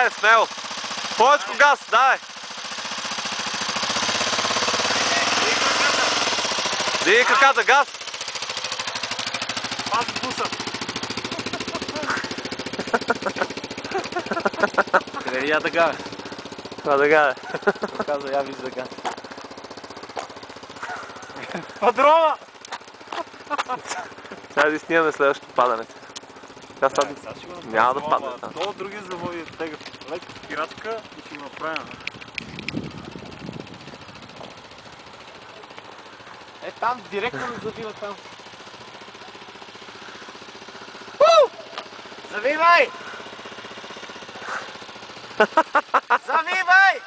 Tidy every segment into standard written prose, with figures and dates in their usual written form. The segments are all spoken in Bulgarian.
Айде, смело. Повечко газ, давай. Дигай краката, газ. Пази буса. Къде я така? Това така е. Казва, я виж така. Падрова! Сега да снимаме следващото падане. Сега няма да падне. То други заводи тега. Лека спирачка и ще го направим. Е там, директно не завива там. Завивай! Завивай!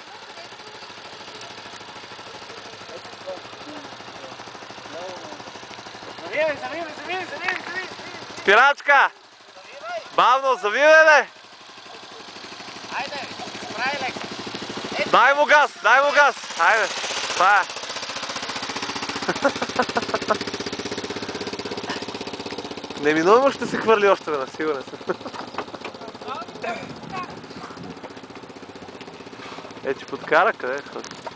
Завивай! Спирачка! Бавно, завивай, бе! Айде, прави леко. Дай му газ, дай му газ! Айде, това е. Неминуемо ще се хвърли още веднъж, сигурен съм. Че подкара, къде е?